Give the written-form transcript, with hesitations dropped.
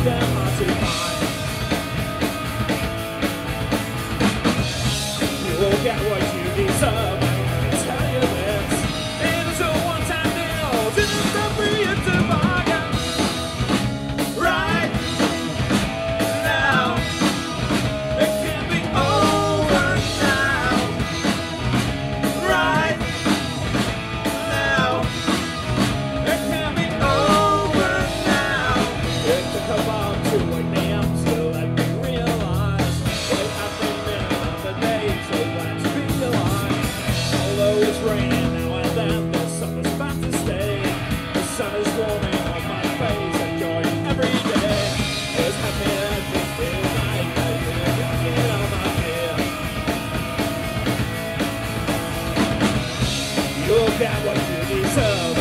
damn hard to find. You will get what you deserve. I tell you this, it is a one-time deal. Didn't stop for you to bargain. Right now, it can be over now. Right now, it can be over now. It took a while to wake me up to let me realize what I've been missing of the days so glad to be alive. Although it's raining now and then, the summer's about to stay. The sun is warming on my face, enjoying every day. It's happy that this is night, I really can't get on my head. You'll get what you deserve.